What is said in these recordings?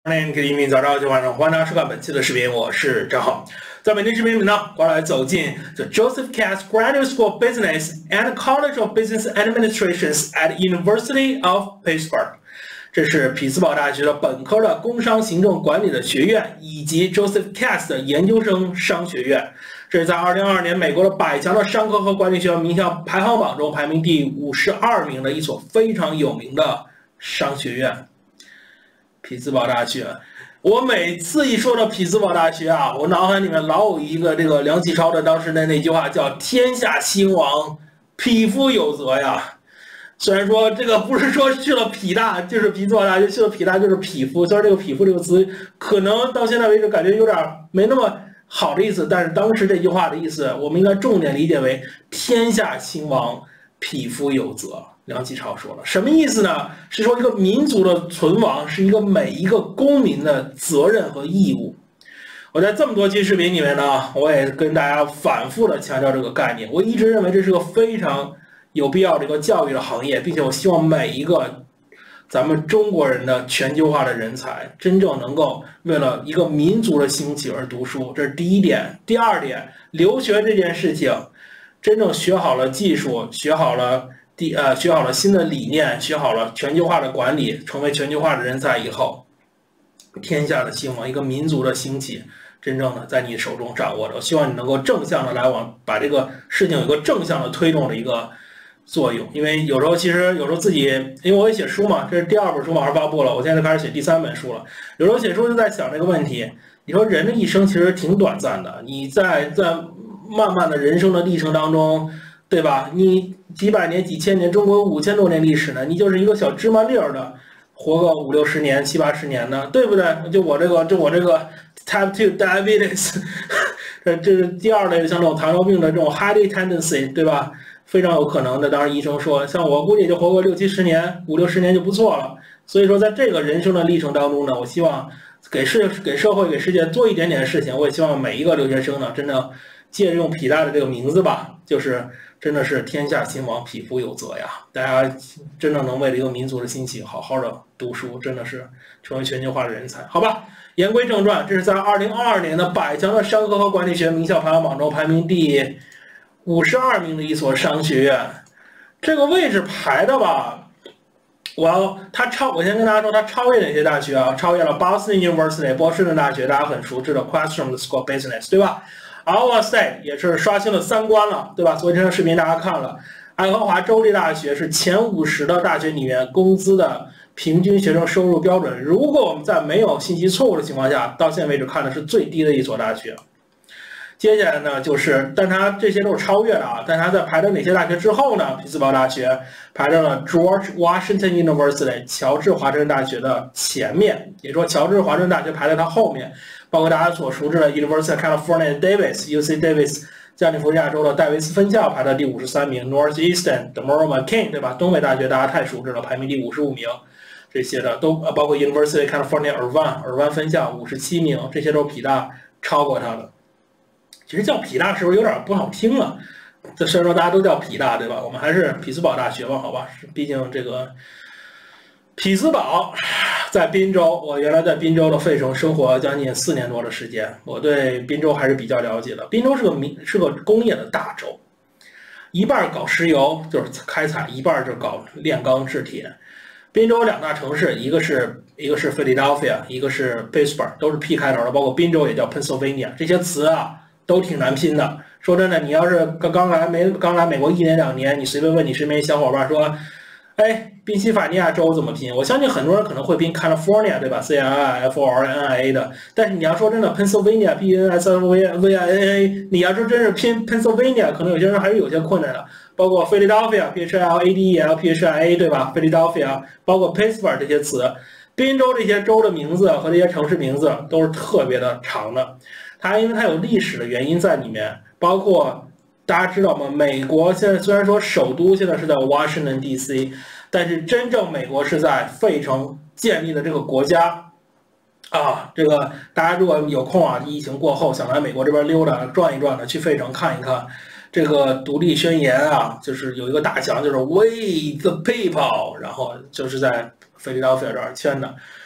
Good evening，早上好，晚上好，欢迎大家收看本期的视频，我是张浩。在本期视频里呢，我来走进 The Joseph Katz Graduate School of Business and College of Business Administrations at University of Pittsburgh。这是匹兹堡大学的本科的工商行政管理的学院，以及 Joseph Katz 的研究生商学院。这是在2022年美国的百强的商科和管理学院名校排行榜中排名第52名的一所非常有名的商学院。匹兹堡大学，我每次一说到匹兹堡大学啊，我脑海里面老有一个这个梁启超的当时的那句话叫"天下兴亡，匹夫有责"呀。虽然说这个不是说去了匹大就是匹兹堡大学，去了匹大就是匹夫，虽然这个匹夫这个词可能到现在为止感觉有点没那么好的意思，但是当时这句话的意思，我们应该重点理解为天下兴亡，匹夫有责。梁启超说了，什么意思呢？是说一个民族的存亡是一个每一个公民的责任和义务。我在这么多期视频里面呢，我也跟大家反复的强调这个概念。我一直认为这是个非常有必要的一个教育的行业，并且我希望每一个咱们中国人的全球化的人才，真正能够为了一个民族的兴起而读书，这是第一点。第二点，留学这件事情，真正学好了技术，学好了新的理念，学好了全球化的管理，成为全球化的人才以后，天下的兴亡，一个民族的兴起，真正的在你手中掌握着。我希望你能够正向的来往，把这个事情有个正向的推动的一个作用。因为有时候自己，因为我也写书嘛，这是第2本书马上发布了，我现在开始写第3本书了。有时候写书就在想这个问题，你说人的一生其实挺短暂的，你在漫漫的人生的历程当中，对吧？你几百年、几千年，中国有5000多年历史呢，你就是一个小芝麻粒儿的，活个50、60年、70、80年的，对不对？就我这个 type 2 diabetes， 这是第2类的，像这种糖尿病的这种 high tendency， 对吧？非常有可能的。当然医生说，像我估计就活个60、70年、50、60年就不错了。所以说，在这个人生的历程当中呢，我希望给社会、给世界做一点点事情。我也希望每一个留学生呢，真的借用匹大的这个名字吧，就是真的是天下兴亡，匹夫有责呀！大家真的能为了一个民族的兴起，好好的读书，真的是成为全球化的人才，好吧？言归正传，这是在2022年的百强的商科和管理学名校排行榜中排名第52名的一所商学院。这个位置排的吧，我先跟大家说，它超越哪些大学啊？超越了 Boston University 波士顿大学，大家很熟知的 Questrom School of Business， 对吧？Iowa State 也是刷新了3观了，对吧？昨天的视频大家看了，爱荷华州立大学是前50的大学里面工资的平均学生收入标准。如果我们在没有信息错误的情况下，到现在为止看的是最低的一所大学。接下来呢，但它这些都是超越的啊。但它在排到哪些大学之后呢？匹兹堡大学排到了 George Washington University 乔治华盛顿大学的前面，也说乔治华盛顿大学排在它后面。包括大家所熟知的 University of California Davis，UC Davis 加利福尼亚州的戴维斯分校排到第53名 ，Northeastern 的 Monroe McCain， 对吧？东北大学大家太熟知了，排名第55名。这些的都包括 University of California 尔湾分校57名，这些都是匹大超过它的。其实叫匹大是不是有点不好听了？虽然说大家都叫匹大，对吧？我们还是匹兹堡大学吧，好吧？毕竟这个匹兹堡在宾州，我原来在宾州的费城生活将近4年多的时间，我对宾州还是比较了解的。宾州是个工业的大州，一半搞石油就是开采，一半就搞炼钢制铁。宾州2大城市，一个是 Philadelphia， 一个是 Pittsburgh， 都是 P 开头的，包括宾州也叫 Pennsylvania， 这些词啊都挺难拼的。说真的，你要是刚来美国1年2年，你随便问你身边小伙伴说，哎，宾夕法尼亚州怎么拼？我相信很多人可能会拼 California， 对吧 ？CaliFornia 的。但是你要说真的 ，Pennsylvania Pennsylvania， 你要说真是拼 Pennsylvania， 可能有些人还是有些困难的。包括 Philadelphia PHILADEL， 对吧 ？Philadelphia， 包括 Pittsburgh 这些词，宾州这些州的名字和这些城市名字都是特别的长的。因为它有历史的原因在里面，包括大家知道吗？美国现在虽然说首都现在是在 Washington DC， 但是真正美国是在费城建立的这个国家啊。这个大家如果有空啊，疫情过后想来美国这边溜达转一转的，去费城看一看。这个独立宣言啊，就是有一个大墙，就是 We the People， 然后就是在菲利达菲这儿签的。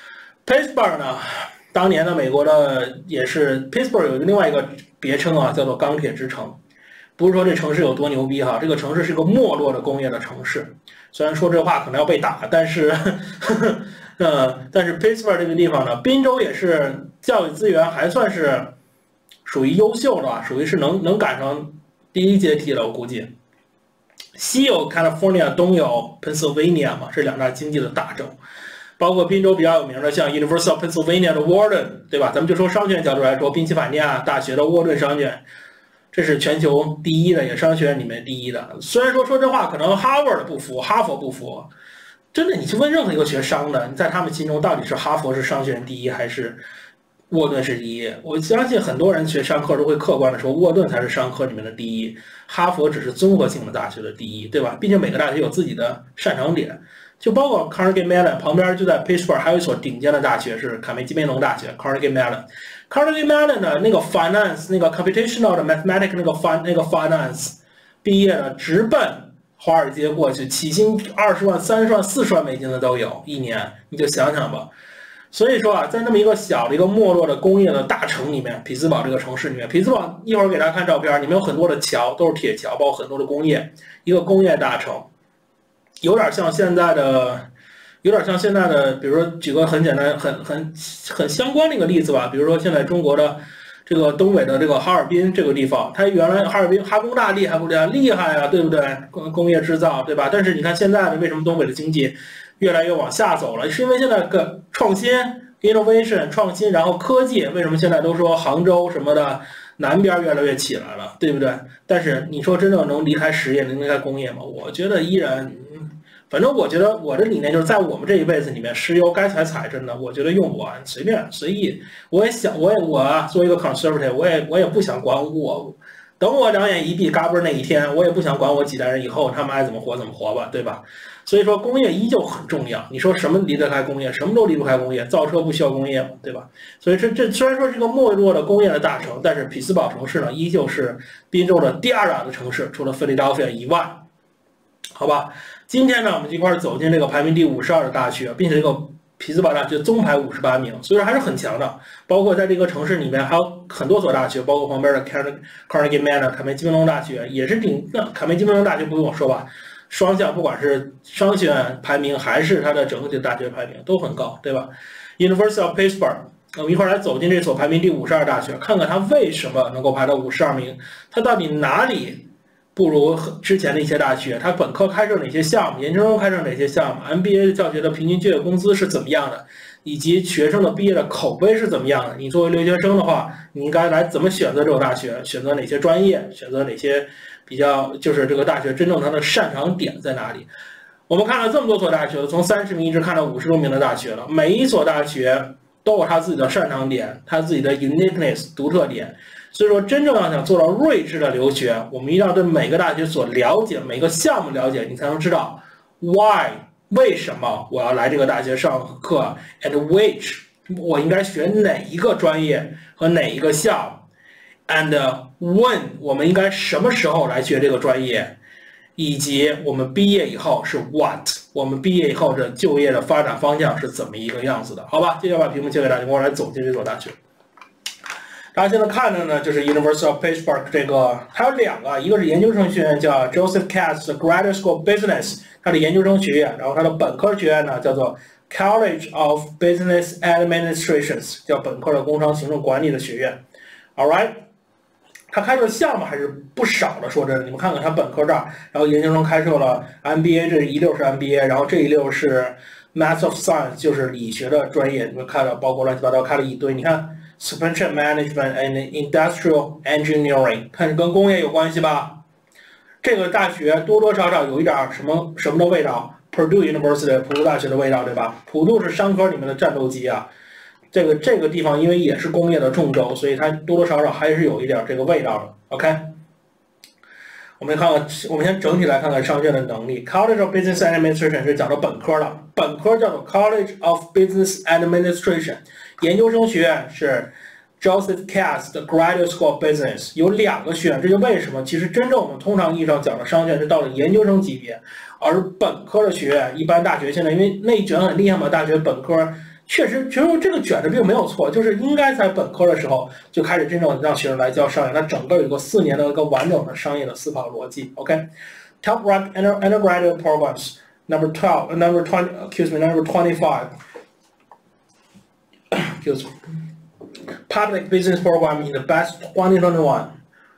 Pittsburgh 呢，当年的美国的也是 Pittsburgh 有另外一个别称啊，叫做钢铁之城。不是说这城市有多牛逼哈，这个城市是个没落的工业的城市。虽然说这话可能要被打，但是但是 Pittsburgh 这个地方呢，宾州也是教育资源还算是属于优秀的吧，属于是能赶上第一阶梯了，我估计。西有 California， 东有 Pennsylvania 嘛，是两大经济的大州。包括宾州比较有名的，像 University of Pennsylvania 的 Wharton， 对吧？咱们就说商学院角度来说，宾夕法尼亚大学的沃顿商学院，这是全球第一的，也商学院里面第一的。虽然说这话可能哈佛不服，哈佛不服，真的，你去问任何一个学商的，你在他们心中到底是哈佛是商学院第一，还是沃顿是第一？我相信很多人学商科都会客观的说，沃顿才是商科里面的第一，哈佛只是综合性的大学的第一，对吧？毕竟每个大学有自己的擅长点。就包括 Carnegie Mellon 旁边就在 Pittsburgh 还有一所顶尖的大学是卡梅基梅隆大学 Carnegie Mellon。Carnegie Mellon 的那个 finance 那个 computational 的 mathematics 那个 finance 毕业的直奔华尔街过去，起薪20万、30万、40万美金的都有一年，你就想想吧。所以说啊，在那么一个小的一个没落的工业的大城里面，匹兹堡这个城市里面，匹兹堡一会儿给大家看照片，里面有很多的桥，都是铁桥，包括很多的工业，一个工业大城。有点像现在的，比如说举个很简单、很相关的一个例子吧，比如说现在中国的这个东北的这个哈尔滨这个地方，它原来哈尔滨哈工大厉害不厉害？厉害啊，对不对？工业制造，对吧？但是你看现在的为什么东北的经济越来越往下走了？是因为现在个创新 innovation 创新，然后科技，为什么现在都说杭州什么的？南边越来越起来了，对不对？但是你说真正能离开实业、能离开工业吗？我觉得依然，反正我觉得我的理念就是在我们这一辈子里面，石油该踩，真的，我觉得用不完，随便随意。我也想，我作为一个 conservative， 我也不想管我，等我两眼一闭嘎嘣那一天，我也不想管我几代人以后他们爱怎么活吧，对吧？所以说工业依旧很重要。你说什么离得开工业？什么都离不开工业。造车不需要工业嘛，对吧？所以这虽然说是一个没落的工业的大城，但是匹兹堡城市呢，依旧是宾州的第二大的城市，除了菲利达菲亚以外，好吧？今天呢，我们一块走进这个排名第52的大学，并且这个匹兹堡大学总排58名，所以说还是很强的。包括在这个城市里面还有很多所大学，包括旁边的 Carnegie Mellon 卡梅基梅隆大学也是卡梅基梅隆大学不用我说吧。双向不管是商学院排名还是它的整体大学排名都很高，对吧 ？University of Pittsburgh， 我们一块来走进这所排名第52大学，看看它为什么能够排到52名，它到底哪里不如之前的一些大学？它本科开设哪些项目，研究生开设哪些项目 ？MBA 教学的平均就业工资是怎么样的？以及学生的毕业的口碑是怎么样的？你作为留学生的话，你应该来怎么选择这个大学？选择哪些专业？选择哪些？比较就是这个大学真正它的擅长点在哪里？我们看了这么多所大学，从30名一直看到50多名的大学了，每一所大学都有它自己的擅长点，它自己的 uniqueness 独特点。所以说，真正要想做到睿智的留学，我们一定要对每个大学所了解，每个项目了解，你才能知道 why 为什么我要来这个大学上课 ，and which 我应该选哪一个专业和哪一个项目。And when 我们应该什么时候来学这个专业，以及我们毕业以后是 what， 我们毕业以后的就业的发展方向是怎么一个样子的？好吧，接下来把屏幕切给大家，跟我来走进这所大学。大家现在看的呢，就是 University of Pittsburgh 这个，它有两个，一个是研究生学院叫 Joseph Katz Graduate School of Business， 它的研究生学院，然后它的本科学院呢叫做 College of Business Administrations， 叫本科的工商行政管理的学院。All right。他开设的项目还是不少的，说真的，你们看看他本科这儿，然后研究生开设了 MBA， 这一溜是 MBA， 然后这一溜是 Math of Science， 就是理学的专业，你们看到包括乱七八糟开了一堆，你看 Supply Chain Management and Industrial Engineering， 看跟工业有关系吧？这个大学多多少少有一点什么的味道 ，Purdue University 普渡大学的味道，对吧？普渡是商科里面的战斗机啊。这个地方因为也是工业的重州，所以它多多少少还是有一点这个味道的。OK， 我们先整体来看看商学院的能力。College of Business Administration 是讲的本科的，本科叫做 College of Business Administration， 研究生学院是 Joseph Katz 的 Graduate School of Business， 有两个学院，这就为什么其实真正我们通常意义上讲的商学院是到了研究生级别，而本科的学院一般大学现在因为内卷很厉害嘛，大学本科。 确实这个卷的并没有错，就是应该在本科的时候就开始真正让学生来教商业，它整个有个4年的一个完整的商业的思考逻辑。OK，top ranked undergraduate programs number 12, number 20, excuse me, number 25. Excuse me. Public business program in the best 2021.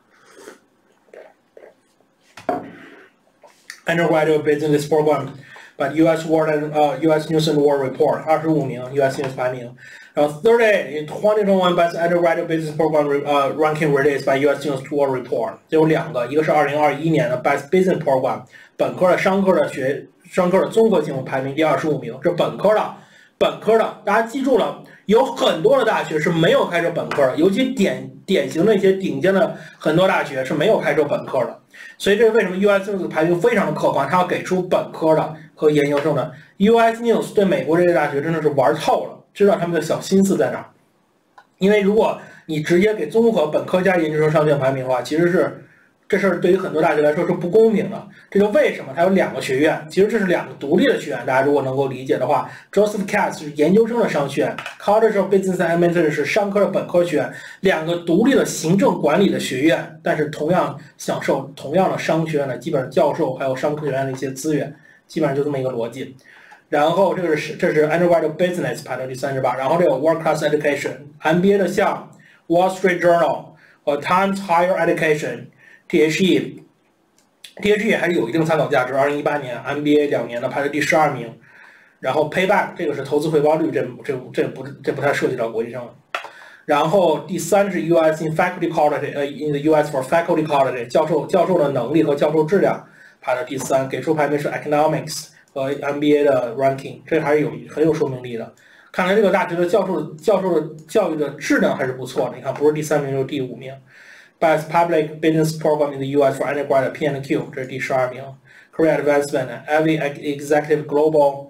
Undergraduate business program by U.S. News and World Report 25名 U.S. News 排名，然后 30 in 2021 best undergraduate business program ranking released by U.S. News and World Report， 这有2个，一个是2021年的 best business program 本科的商科的综合性排名第25名，这本科的，大家记住了，有很多的大学是没有开设本科的，尤其典型的一些顶尖的很多大学是没有开设本科的。所以这是为什么 U.S. News 排名非常的客观，它要给出本科的和研究生的。U.S. News 对美国这些大学真的是玩透了，知道他们的小心思在哪儿。因为如果你直接给综合本科加研究生上卷排名的话，其实是这事儿对于很多大学来说是不公平的。这就为什么它有2个学院，其实这是2个独立的学院。大家如果能够理解的话 ，Joseph Katz 是研究生的商学院 ，College of Business Administration 是商科的本科学院，2个独立的行政管理的学院，但是同样享受同样的商学院的基本上教授还有商科学院的一些资源，基本上就这么一个逻辑。然后这是 Undergraduate Business 排到第38，然后这个 World Class Education MBA 的像 Wall Street Journal 和 Times Higher Education。THE 还是有一定参考价值。2018年 MBA 2年的排在第12名，然后 Payback 这个是投资回报率，这不太涉及到国际上了。然后第3是 US in Faculty Quality， in the US for Faculty Quality 教授的能力和教授质量排到第3，给出排名是 Economics 和 MBA 的 ranking， 这还是很有说明力的。看来这个大学的教授的教育的质量还是不错的。你看，不是第3名就是第5名。Best Public Business Program in the U.S. for Undergraduate P&Q 这是第12名 ，Career Advancement Ivy Executive Global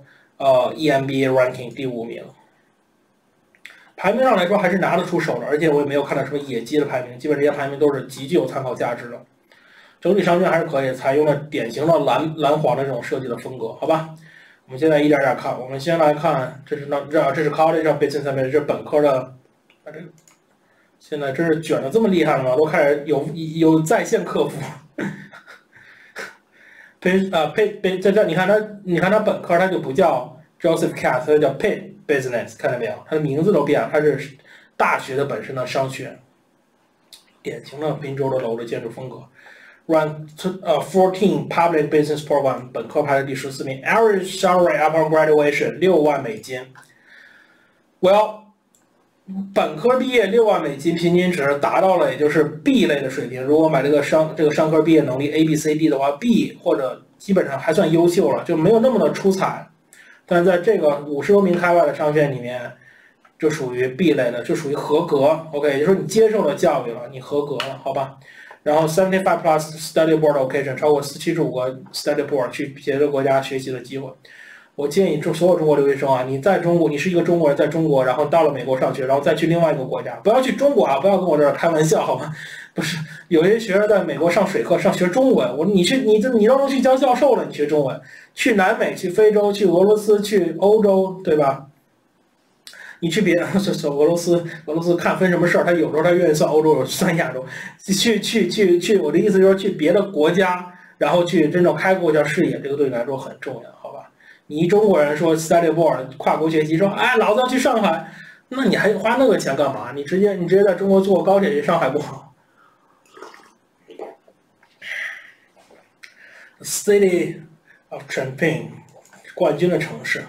EMBA Ranking 第5名。排名上来说还是拿得出手的，而且我也没有看到什么野鸡的排名，基本这些排名都是极具有参考价值的。整体商圈还是可以，采用了典型的蓝黄的这种设计的风格，好吧？我们现在一点点看，我们先来看，这是 College of Business Administration 这是本科的，现在真是卷的这么厉害了吗？都开始有在线客服。这你看他本科他就不叫 Joseph Katz， 他叫 Pitt Business， 看到没有？他的名字都变了，他是大学的本身的商学，典型的宾州的楼的建筑风格。Rank 14 Public Business Program 本科排在第14名 ，Average salary upon graduation 6万美金。Well。本科毕业6万美金，平均值达到了也就是 B 类的水平。如果买这个商科毕业能力 A、B、C、D 的话 ，B 或者基本上还算优秀了，就没有那么的出彩。但在这个50多名开外的商学院里面，就属于 B 类的，就属于合格。OK， 也就是说你接受了教育了，你合格了，好吧？然后75 plus study board occasion 超过75个 study board 去别的国家学习的机会。我建议所有中国留学生啊，你在中国，你是一个中国人，在中国，然后到了美国上学，然后再去另外一个国家，不要去中国啊，不要跟我这儿开玩笑，好吗？不是，有些学生在美国上水课，上学中文，你都能去教教授了，你学中文，去南美，去非洲，去俄罗斯，去欧洲，对吧？你去俄罗斯看分什么事儿，他有时候他愿意算欧洲，有算亚洲，去，我的意思就是去别的国家，然后去真正开阔一下视野，这个对你来说很重要，好吧？你一中国人说 study abroad 跨国学习，说哎，老子要去上海，那你还花那个钱干嘛？你直接在中国坐高铁去上海不好 ？City of Chongqing 冠军的城市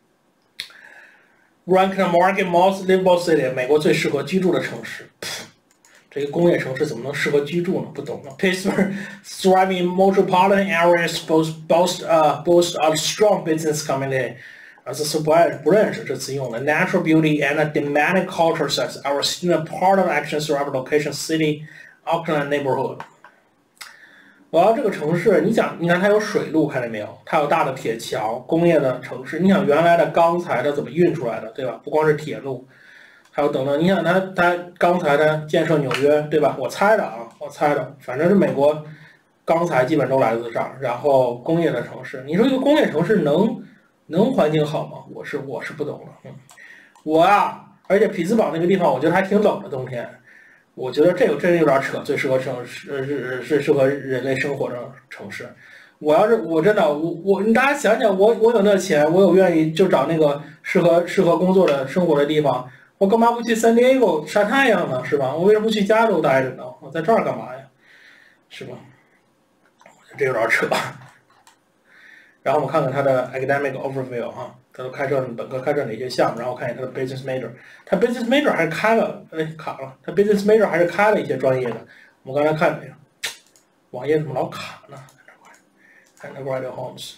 ，ranked market most livable city 美国最适合居住的城市。这个工业城市怎么能适合居住呢？不懂了。Pittsburgh thriving metropolitan areas boast a strong business community。这词不认识，这词用了 natural beauty and a demanding culture sets our student part of action throughout location city Auckland neighborhood。这个城市，你看它有水路，看见没有？它有大的铁桥，工业的城市。你想原来的钢材它怎么运出来的，对吧？不光是铁路。还有等等，你想他刚才的建设纽约，对吧？我猜的，反正是美国钢材基本都来自这儿。然后工业的城市，你说一个工业城市能环境好吗？我是不懂的。 我啊，而且匹兹堡那个地方，我觉得还挺冷的冬天。我觉得这个真有点扯，最适合是适合人类生活的城市。我真的你大家想想，我有那钱，我有愿意就找那个适合工作的生活的地方，我干嘛不去 San Diego 晒太阳呢？是吧？我为什么不去加州待着呢？我在这儿干嘛呀？是吧？这有点扯。然后我们看看它的 academic overview 哈，它都开设本科开设哪些项目，然后看一下它的 business major， 它 business major 还是开了，卡了，它 business major 还是开了一些专业的。我们刚才看这个网页怎么老卡呢？看 Undergraduate Homes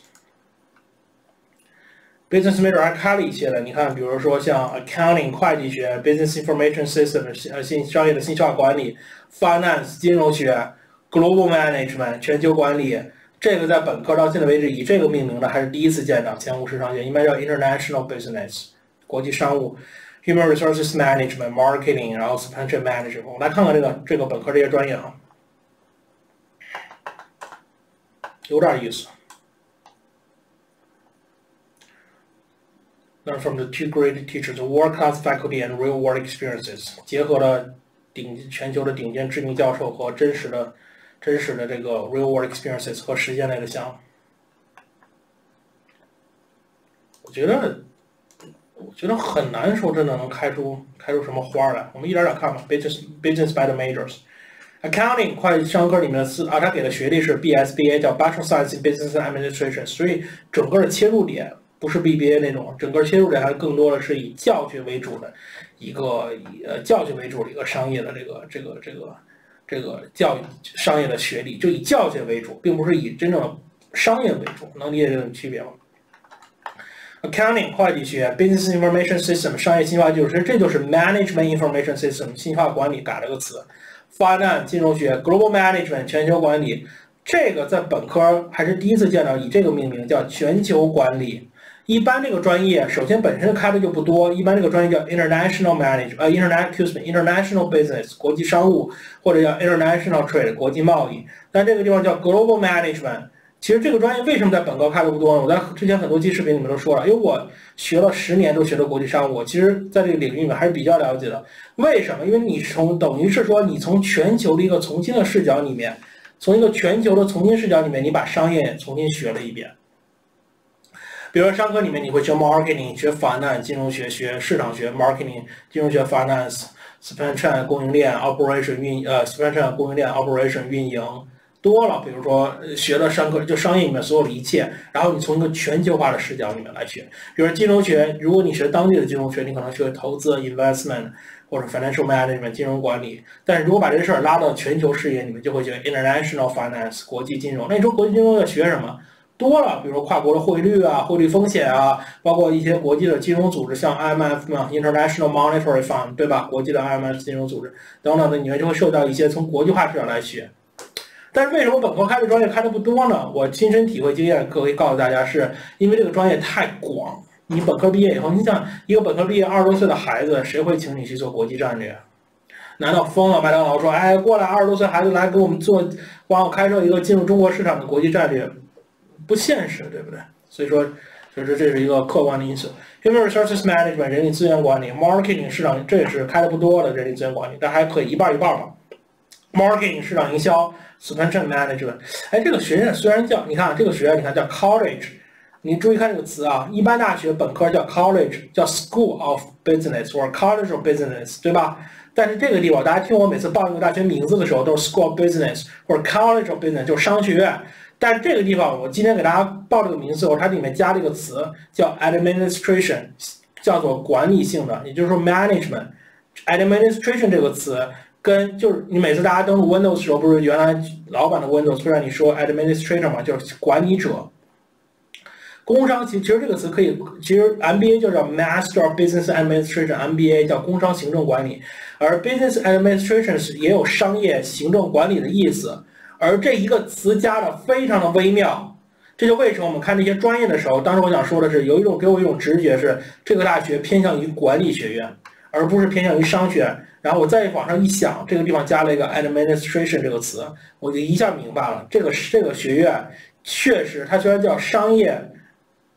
business major 还开了一些的，你看，比如说像 accounting 会计学 ，business information system 商业的信息化管理 ，finance 金融学 ，global management 全球管理。这个在本科到现在为止以这个命名的还是第一次见到，前50商学，一般叫 international business 国际商务 ，human resources management marketing， 然后 supply chain management。我们来看看这个本科这些专业啊，有点意思。Learn from the two great teachers, world-class faculty and real-world experiences， 结合了全球的顶尖知名教授和真实的这个 real-world experiences 和实践类的项目。我觉得很难说真的能开出什么花来。我们一点点看吧。Business by the majors。Accounting 会计商科里面的他给的学历是 BSBA， 叫 Bachelor of Science in Business Administration， 所以整个的切入点不是 BBA 那种，整个切入点还更多的是以教学为主的一个商业的这个教育商业的学历，就以教学为主，并不是以真正的商业为主，能理解这种区别吗 ？Accounting 会计学 ，Business Information System 商业信息化技术，这就是 Management Information System 信息化管理改了个词。Finance 金融学 ，Global Management 全球管理，这个在本科还是第一次见到以这个命名，叫全球管理。一般这个专业首先本身开的就不多，一般这个专业叫 international international business 国际商务，或者叫 international trade 国际贸易。但这个地方叫 global management。其实这个专业为什么在本科开的不多呢？我在之前很多期视频里面都说了，因为我学了10年都学的国际商务，我其实在这个领域里面还是比较了解的。为什么？因为你等于是说你从全球的一个从新的视角里面，从一个全球的从新视角里面，你把商业重新学了一遍。比如说商科里面你会学 marketing， 学 finance 金融学，学市场学 marketing 金融学 finance，supply chain 供应链 operation supply chain 供应链 operation 运营多了。比如说学了商科就商业里面所有的一切，然后你从一个全球化的视角里面来学。比如说金融学，如果你学当地的金融学，你可能学投资 investment 或者 financial management 金融管理。但是如果把这事儿拉到全球视野，你们就会学 international finance 国际金融。那你说国际金融要学什么？多了，比如说跨国的汇率啊、汇率风险啊，包括一些国际的金融组织，像 IMF 嘛 ，International Monetary Fund， 对吧？国际的 IMF 金融组织等等的，你们就会受到一些从国际化视角来学。但是为什么本科开的专业开的不多呢？我亲身体会经验可以告诉大家，是因为这个专业太广。你本科毕业以后，你想一个本科毕业20多岁的孩子，谁会请你去做国际战略？难道疯了？麦当劳说，哎，过来20多岁孩子来给我们帮我开设一个进入中国市场的国际战略？不现实，对不对？所以说，就是这是一个客观的因素。Human resources management 人力资源管理 ，marketing 市场这也是开的不多的人力资源管理，但还可以一半一半吧。marketing 市场营销 ，supply chain management。哎，这个学院虽然叫，你看这个学院，你看叫 college， 你注意看这个词啊，一般大学本科叫 college， 叫 School of Business 或者 College of Business， 对吧？但是这个地方，大家听我每次报一个大学名字的时候，都是 School of Business 或者 College of Business， 就是商学院。但是这个地方，我今天给大家报这个名字后，它里面加了一个词叫 administration， 叫做管理性的，也就是说 management。administration 这个词跟就是你每次大家登录 Windows 的时候，不是原来老版的 Windows 会让你说 administrator 嘛，就是管理者。工商其实这个词可以，其实 MBA 就叫 Master of Business Administration，MBA 叫工商行政管理，而 Business Administration 也有商业行政管理的意思。而这一个词加的非常的微妙，这就为什么我们看这些专业的时候，当时我想说的是，给我一种直觉是，这个大学偏向于管理学院，而不是偏向于商学院。然后我再往上一想，这个地方加了一个 administration 这个词，我就一下明白了，这个学院确实，它虽然叫商业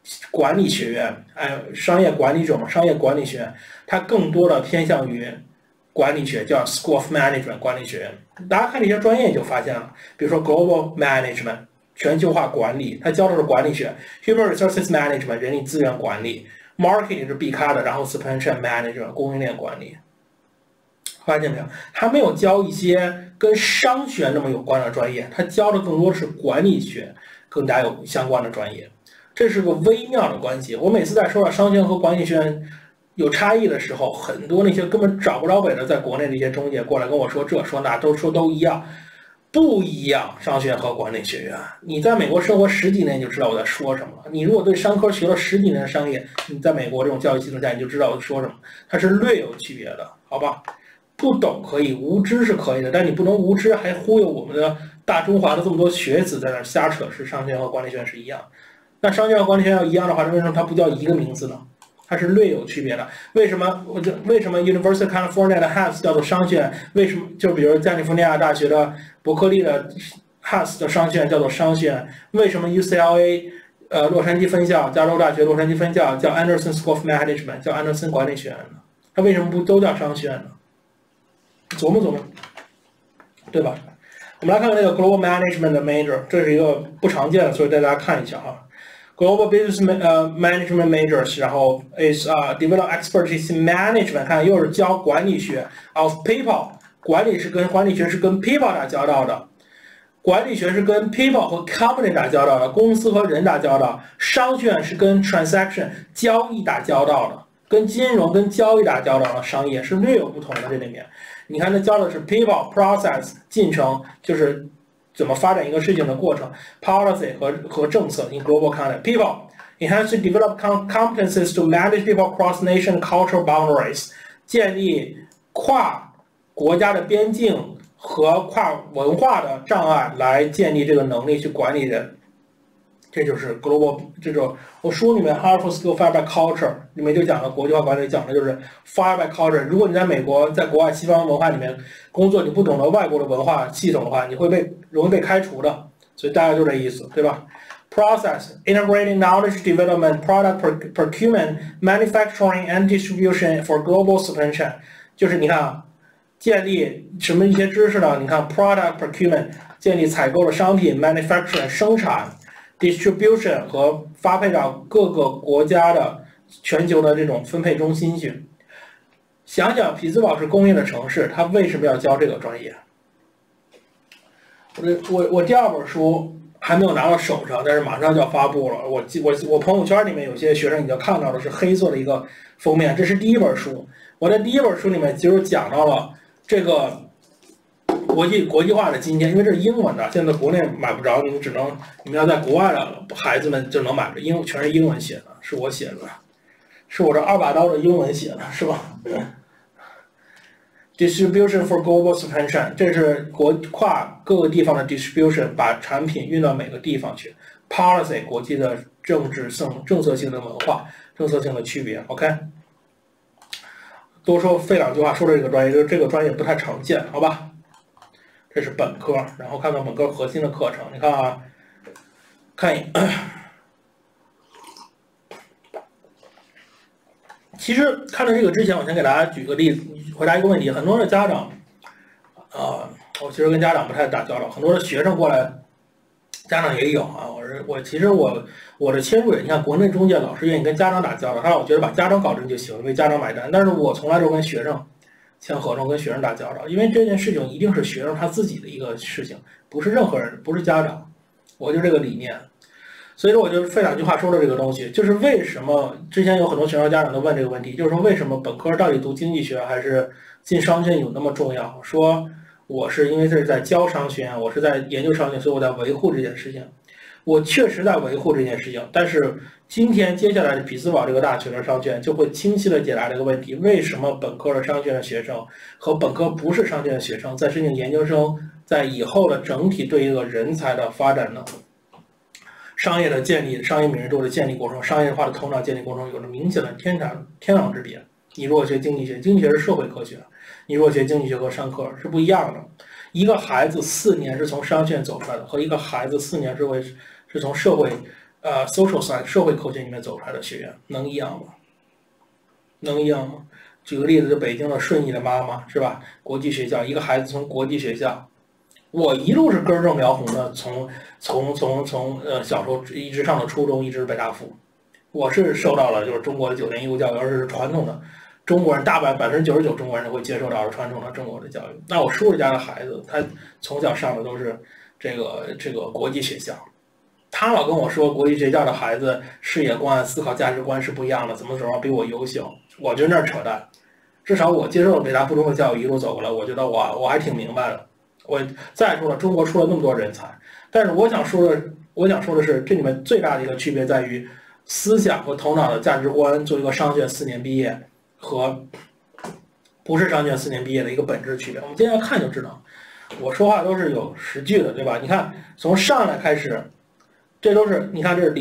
管理学院，商业管理者嘛，商业管理学院，它更多的偏向于管理学，叫 School of Management 管理学院。大家看这些专业你就发现了，比如说 Global Management 全球化管理，它教的是管理学 ；Human Resources Management 人力资源管理 ；Marketing 是必开的，然后 Supply Chain Management 供应链管理。发现没有？他没有教一些跟商学那么有关的专业，他教的更多的是管理学更加有相关的专业。这是个微妙的关系。我每次在说到商学院和管理学院有差异的时候，很多那些根本找不着北的在国内的一些中介过来跟我说这说那，都一样，不一样。商学院和管理学院，你在美国生活10几年你就知道我在说什么了。你如果对商科学了10几年的商业，你在美国这种教育系统下你就知道我在说什么，它是略有区别的，好吧？不懂可以，无知是可以的，但你不能无知还忽悠我们的大中华的这么多学子在那儿瞎扯，是商学院和管理学院是一样。那商学院和管理学院要一样的话，为什么它不叫一个名字呢？它是略有区别的。为什么 University of California 的 Haas 叫做商学院？为什么就比如加利福尼亚大学的伯克利的 Haas 的商学院叫做商学院？为什么 UCLA 洛杉矶分校、加州大学洛杉矶分校叫 Anderson School of Management 叫安德森管理学院呢？它为什么不都叫商学院呢？琢磨琢磨，对吧？我们来看看那个 Global Management 的 Major， 这是一个不常见的，所以带大家看一下啊。Global Business Management Majors， 然后 is develop expertise in management， 看又是教管理学 of people， 管理学是跟 people 打交道的，管理学是跟 people 和 company 打交道的，公司和人打交道，商学院是跟 transaction 交易打交道的，跟金融跟交易打交道的商业是略有不同的这里面。你看，它教的是 people process 进程，就是怎么发展一个事情的过程 ，policy 和政策。in global context people enhance to develop competencies to manage people across nation cultural boundaries， 建立跨国家的边境和跨文化的障碍，来建立这个能力去管理人。这就是 global， 这种我书里面 Harvard School Fire by Culture 里面就讲了，国际化管理讲的就是 Fire by Culture。如果你在美国，在国外西方文化里面工作，你不懂得外国的文化系统的话，你会容易被开除的。所以大家就这意思，对吧 ？Process integrating knowledge development, product procurement, manufacturing and distribution for global supply chain， 就是你看啊，建立什么一些知识呢？你看 product procurement 建立采购的商品 ，manufacturing 生产。distribution 和发配到各个国家的全球的这种分配中心去。想想匹兹堡是工业的城市，它为什么要教这个专业？我第2本书还没有拿到手上，但是马上就要发布了。我朋友圈里面有些学生已经看到的是黑色的一个封面，这是第1本书。我在第1本书里面其实讲到了这个。国际化的今天，因为这是英文的，现在国内买不着，你们要在国外的孩子们就能买着，全是英文写的，是我写的，是我这2把刀的英文写的，是吧？Distribution for global supply chain， 这是跨各个地方的 distribution， 把产品运到每个地方去。Policy 国际的政策性的文化，政策性的区别。OK， 多说费2句话，说这个专业，就是这个专业不太常见，好吧？这是本科，然后看看本科核心的课程。你看啊，其实看到这个之前，我先给大家举个例子，回答一个问题。很多的家长，我其实跟家长不太打交道，很多的学生过来，家长也有啊。其实我的切入点，你看国内中介老师愿意跟家长打交道，他老觉得把家长搞定就行，为家长买单。但是我从来都跟学生签合同，跟学生打交道，因为这件事情一定是学生他自己的一个事情，不是任何人，不是家长，我就这个理念。所以说我就费2句话说了这个东西，就是为什么之前有很多学生家长都问这个问题，就是说为什么本科到底读经济学还是进商学院有那么重要？说我是因为这是在教商学院，我是在研究商学院，所以我在维护这件事情。我确实在维护这件事情，但是今天接下来的匹兹堡这个大学的商学院就会清晰的解答这个问题：为什么本科的商学院学生和本科不是商学院学生在申请研究生，在以后的整体对一个人才的发展呢？商业的建立、商业敏锐度的建立过程、商业化的头脑建立过程有着明显的天壤之别。你如果学经济学，经济学是社会科学，你如果学经济学和商科是不一样的。一个孩子4年是从商学院走出来的，和一个孩子4年是从社会 social science 社会科学里面走出来的学员，能一样吗？能一样吗？举个例子，就北京的顺义的妈妈是吧？国际学校，一个孩子从国际学校，我一路是根正苗红的，从小时候一直上到初中，一直北大附。我是受到了就是中国的9年义务教育，而是传统的中国人99%中国人都会接受到传统的中国的教育。那我叔叔家的孩子，他从小上的都是这个国际学校。他老跟我说，国际学校的孩子视野观、思考价值观是不一样的，怎么比我优秀？我觉得那是扯淡。至少我接受了北大附中的教育，一路走过来，我觉得我还挺明白的。我再说了，中国出了那么多人才，但是我想说的是，这里面最大的一个区别在于思想和头脑的价值观，做一个商学院4年毕业和不是商学院4年毕业的一个本质区别。我们接下来看就知道，我说话都是有实据的，对吧？你看从上来开始。这都是你看，这是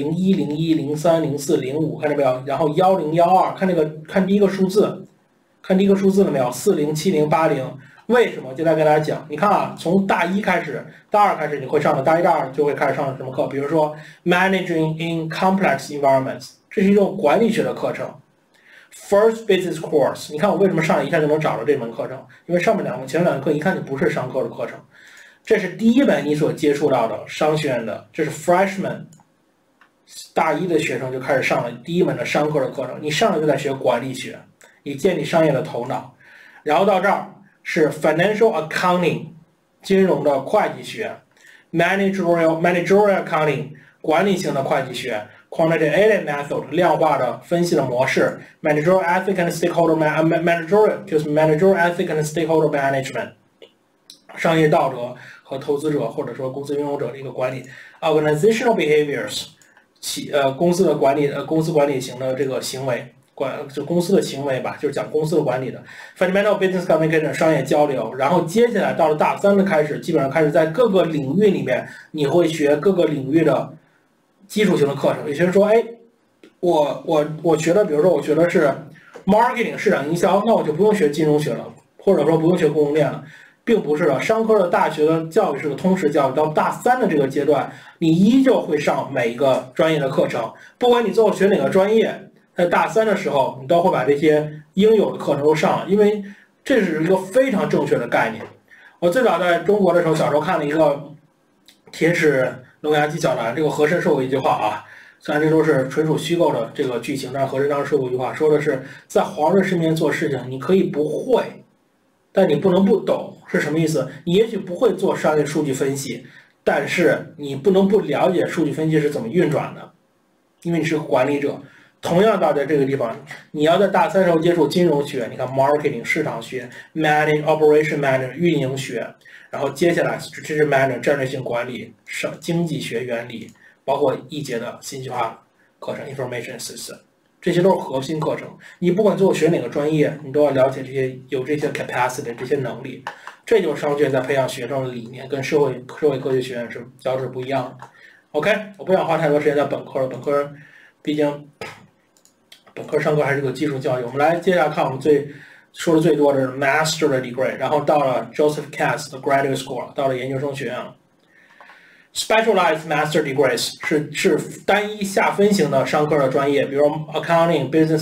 01、01、03、04、05，看见没有？然后10、12，看第一个数字，看第一个数字了没有？40、70、80，为什么？就来给大家讲。你看啊，从大1开始，大2开始你会上的，大1、大2就会开始上什么课？比如说 Managing in Complex Environments， 这是一种管理学的课程。First Business Course， 你看我为什么上来一下就能找到这门课程？因为上面前两个课一看就不是商科的课程。这是第一门你所接触到的商学院的，这是 freshman 大1的学生就开始上了第一门的商科的课程。你上来就在学管理学，以建立商业的头脑。然后到这儿是 financial accounting 金融的会计学 ，managerial accounting 管理型的会计学 ，quantitative method 量化的分析的模式 ，managerial ethic and stakeholder managerial 就是 managerial ethic and stakeholder management。商业道德和投资者或者说公司拥有者的一个管理 ，organizational behaviors， 公司管理型的这个行为，就公司的行为吧，就是讲公司的管理的 fundamental business communication 商业交流。然后接下来到了大3的开始，基本上开始在各个领域里面，你会学各个领域的基础性的课程。有些人说，哎，我学的，比如说我学的是 marketing 市场营销，那我就不用学金融学了，或者说不用学供应链了。并不是的，商科的大学的教育是个通识教育，到大3的这个阶段，你依旧会上每一个专业的课程，不管你最后学哪个专业，在大3的时候，你都会把这些应有的课程都上了，因为这是一个非常正确的概念。我最早在中国的时候，小时候看了一个铁齿龙牙纪晓岚，这个和珅说过一句话啊，虽然这都是纯属虚构的这个剧情，但是和珅当时说过一句话，说的是在皇上身边做事情，你可以不会。但你不能不懂是什么意思？你也许不会做商业数据分析，但是你不能不了解数据分析是怎么运转的，因为你是个管理者。同样到在这个地方，你要在大3时候接触金融学，你看 marketing 市场学 operation management 运营学，然后接下来 strategic management 战略性管理、经济学原理，包括一节的信息化课程 information system。这些都是核心课程，你不管最后学哪个专业，你都要了解这些，有这些 capacity 这些能力，这就是商学院在培养学生的理念，跟社会科学学院是教是不一样的。OK， 我不想花太多时间在本科了，本科毕竟本科上课还是个基础教育。我们来接下来看我们说的最多的是 master 的 degree， 然后到了 Joseph Katz 的 graduate school， 到了研究生学院了。Specialized master degrees 是单一下分型的商科的专业，比如 accounting、business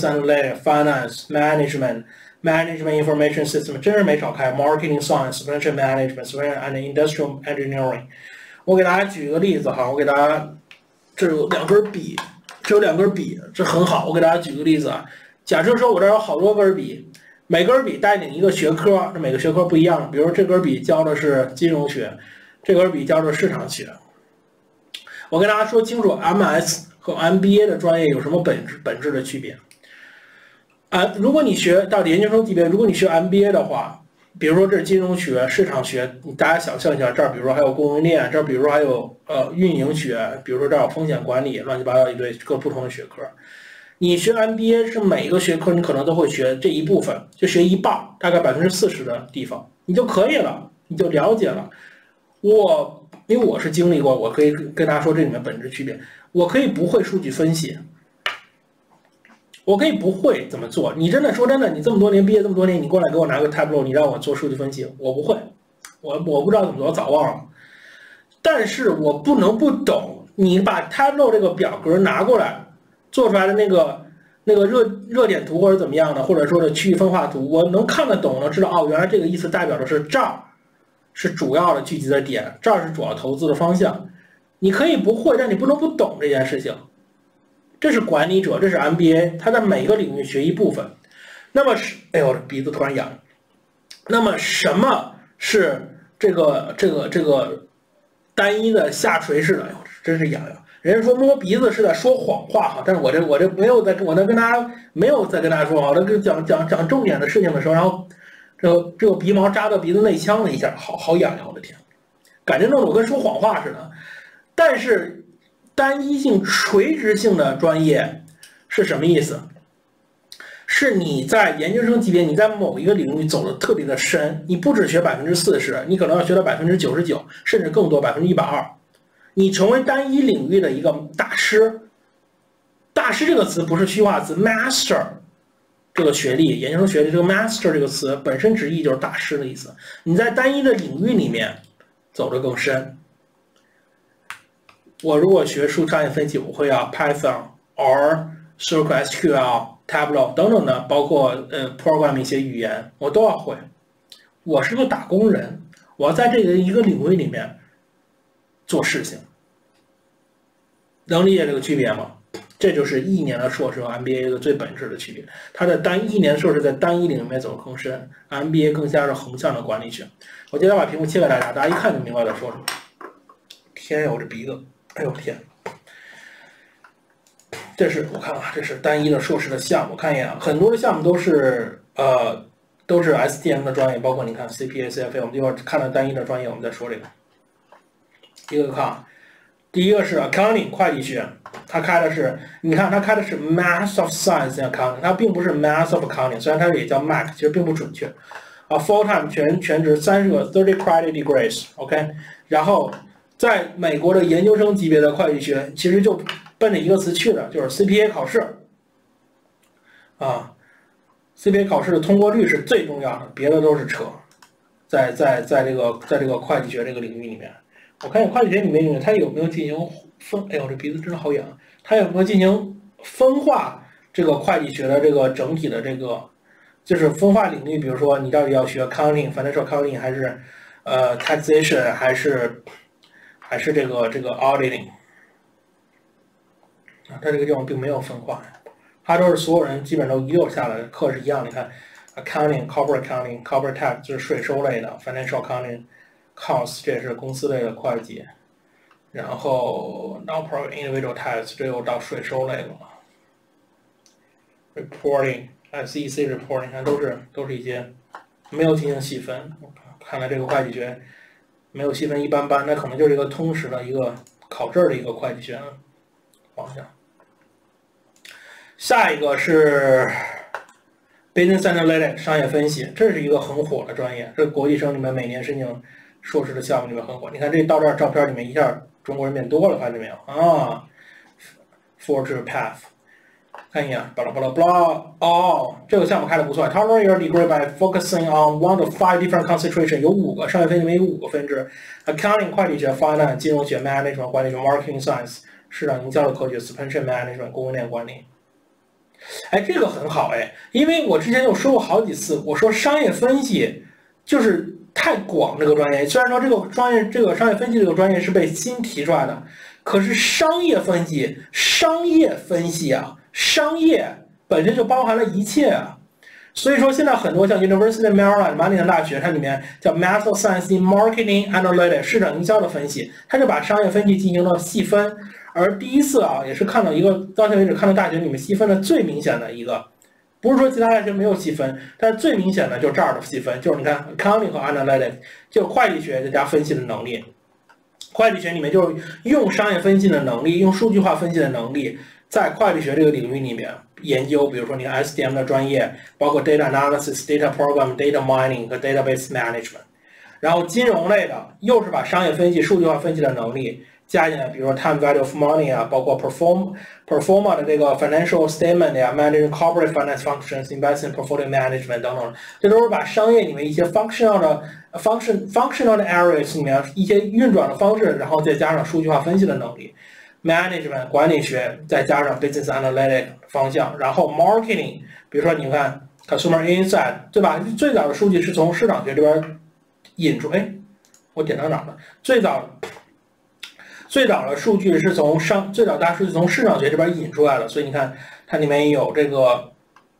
analytics、finance、management information system， 真是没少开 ，marketing science、financial management、and industrial engineering。我给大家举一个例子哈，我给大家这有2根笔，这很好。我给大家举个例子啊，假设说我这有好多根笔，每根笔带领一个学科，这每个学科不一样。比如这根笔教的是金融学，这根笔教的是市场学。我跟大家说清楚 ，MS 和 MBA 的专业有什么本质的区别如果你学到研究生级别，如果你学 MBA 的话，比如说这是金融学、市场学，大家想象一下，这儿比如说还有供应链，这儿比如说还有运营学，比如说这儿有风险管理，乱七八糟一堆各不同的学科。你学 MBA 是每一个学科你可能都会学这一部分，就学一半，大概40%的地方，你就可以了，你就了解了。因为我是经历过，我可以跟大家说这里面本质区别。我可以不会数据分析，我可以不会怎么做。你说真的，你这么多年毕业这么多年，你过来给我拿个 Tableau， 你让我做数据分析，我不会，我不知道怎么做，我早忘了。但是我不能不懂你把 Tableau 这个表格拿过来，做出来的那个热点图或者怎么样的，或者说的区域分化图，我能看得懂，能知道哦，原来这个意思代表的是这儿是主要的聚集的点，这儿是主要投资的方向。你可以不会，但你不能不懂这件事情。这是管理者，这是 MBA， 他在每个领域学一部分。那么是，哎呦，我的鼻子突然痒。那么什么是这个单一的下垂式的？哎呦，真是痒痒。人家说摸鼻子是在说谎话哈，但是我这没有在，我在跟大家没有在跟大家说话，我在讲重点的事情的时候，然后这个鼻毛扎到鼻子内腔了一下，好痒痒，我的天，感觉弄得我跟说谎话似的。但是单一性、垂直性的专业是什么意思？是你在研究生级别，你在某一个领域走的特别的深，你不只学40%，你可能要学到99%，甚至更多120%。你成为单一领域的一个大师。大师这个词不是虚化词 ，master 这个学历，研究生学历这个 master 这个词本身直译就是大师的意思。你在单一的领域里面走得更深。我如果学数商业分析，我会要 Python、R、Circle、SQL、Tableau 等等的，包括programming 一些语言，我都要会。我是个打工人，我要在这个一个领域里面做事情，能理解这个区别吗？这就是1年的硕士和 MBA 的最本质的区别。它的1年硕士在单一领域里面走得更深 ，MBA 更加是横向的管理学。我接着把屏幕切给大家，大家一看就明白我在说什么。天呀，我这鼻子！哎呦天！这是我看啊，这是单一的硕士的项目，看一眼啊，很多的项目都是STM 的专业，包括你看 CPA、CFA， 我们一会儿看到单一的专业，我们再说这个。一个看啊，第一个是 Accounting 会计学，它开的是，你看它开的是 Master of Science in Accounting， 它并不是 Master of Accounting， 虽然它也叫 MAC， 其实并不准确。啊 ，Full Time 全职30个30 credit degrees，OK， 然后在美国的研究生级别的会计学，其实就奔着一个词去的，就是 CPA 考试。啊 ，CPA 考试的通过率是最重要的，别的都是扯。在这个会计学这个领域里面。我看会计学里面它有没有进行分？哎呦，这鼻子真是好痒！它有没有进行分化这个会计学的这个整体的这个，就是分化领域？比如说你到底要学 accounting、financial accounting 还是taxation 还是这个 auditing 啊？它这个地方并没有分化，它都是所有人基本都一溜下来的课是一样的。你看 accounting、corporate accounting、corporate tax 就是税收类的 ，financial accounting。Cost 这是公司类的会计，然后 non-profit individual tax 这又到税收类了。Reporting、SEC reporting 你看都是一些没有进行细分。看来这个会计学没有细分一般般，那可能就是一个通识的一个考证的一个会计学方向。下一个是 Business Analytics 商业分析，这是一个很火的专业，这国际生里面每年申请硕士的项目里面很火，你看这到这儿照片里面一下中国人变多了，发现没有啊 ？Forge Path， 看一眼，巴拉巴拉巴拉，哦，这个项目开的不错。Target your degree by focusing on one of 5 different concentration， 有5个商业分析里面有5个分支 ：Accounting 会计学、Finance 金融学、Management 管理学、Marketing Science 市场营销的科学、Supply Chain Management 供应链管理。哎，这个很好哎，因为我之前就说过好几次，我说商业分析就是太广这个专业，虽然说这个商业分析这个专业是被新提出来的，可是商业分析啊，商业本身就包含了一切啊。所以说现在很多像 University of Maryland 马里兰大学，它里面叫 Master of Science in Marketing Analytics 市场营销的分析，它就把商业分析进行了细分。而第一次啊，也是看到一个到现在为止看到大学里面细分的最明显的一个。不是说其他大学没有细分，但是最明显的就是这儿的细分，就是你看 accounting 和 analytics， 就是会计学再加分析的能力。会计学里面就是用商业分析的能力，用数据化分析的能力，在会计学这个领域里面研究，比如说你看 STM 的专业，包括 data analysis、data program、data mining 和 database management。然后金融类的又是把商业分析、数据化分析的能力加进来，比如说 time value of money 啊，包括 performa 的这个 financial statement 呀 ，managing corporate finance functions、investment portfolio management 等等，这都是把商业里面一些 functional 的 areas 里面一些运转的方式，然后再加上数据化分析的能力。 management 管理学，再加上 business analytic 方向，然后 marketing， 比如说你看 consumer insight， 对吧？最早的数据是从市场学这边引出，我点到哪了？最早的数据是从最早大数据从市场学这边引出来的，所以你看它里面有这个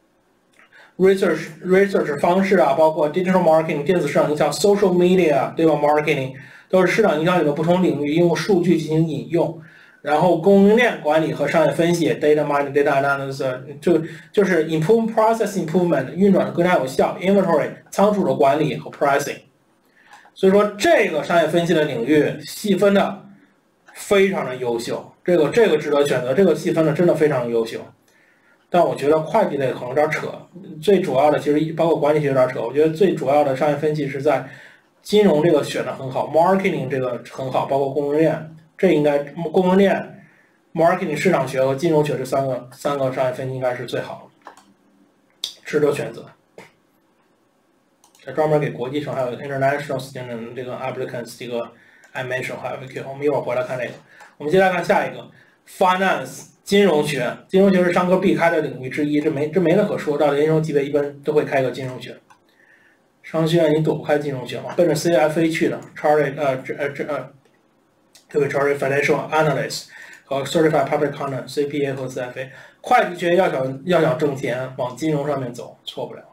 research 方式啊，包括 digital marketing 电子市场营销 social media 对吧 marketing 都是市场营销里的不同领域应用数据进行引用。然后供应链管理和商业分析 data mining data analysis 就是 improve process improvement 运转的更加有效 inventory 仓储的管理和 pricing。所以说这个商业分析的领域细分的非常的优秀，这个值得选择，这个细分的真的非常优秀。但我觉得会计类可能有点扯，最主要的其实包括管理学有点扯，我觉得最主要的商业分析是在金融这个选的很好 ，marketing 这个很好，包括供应链，这应该供应链、marketing 市场学和金融学这三个商业分析应该是最好的，值得选择。这专门给国际生还有 international student 这个 applicants 这个 I mention 还有 FAQ， 我们一会儿回来看这个。我们接下来看下一个 finance 金融学，金融学是商科必开的领域之一，这没得可说，到研究生级别一般都会开个金融学。商学院你躲不开金融学嘛，奔着 CFA 去的 Chartered Chartered Financial Analyst 和 Certified Public Accountant CPA 和 CFA。会计学要想挣钱，往金融上面走，错不了。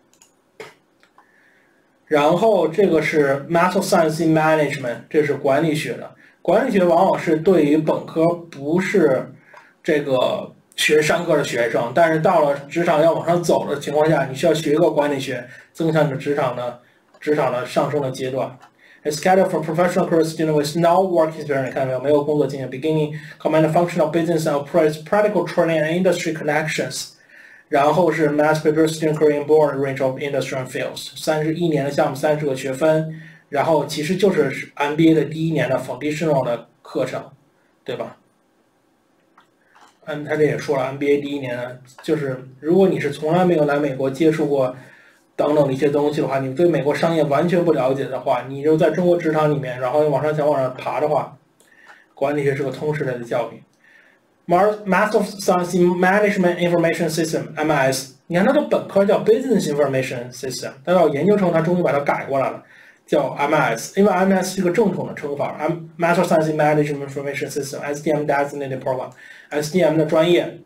然后这个是 Master of Science in Management， 这是管理学的。管理学往往是对于本科不是这个学商科的学生，但是到了职场要往上走的情况下，你需要学一个管理学，增强你的职场的上升的阶段。It's scheduled for professional career students with no work experience， 看到没有？没有工作经验 ，beginning command functional business and practical training and industry connections。然后是 Master Prepared Student Career in broad range of industry and fields， 31年的项目，30个学分，然后其实就是 MBA 的第一年的 foundational 的课程，对吧？他这也说了 ，MBA 第一年呢，就是如果你是从来没有来美国接触过等等的一些东西的话，你对美国商业完全不了解的话，你就在中国职场里面，然后往上爬的话，管理学是个通识类的教育。Master of Science in Management Information System (MIS)， 你看它的本科叫 Business Information System， 但到研究生它终于把它改过来了，叫 MIS， 因为 MIS 是个正统的称法 ，Master of Science in Management Information System (SDM Designated Program)，SDM 的专业，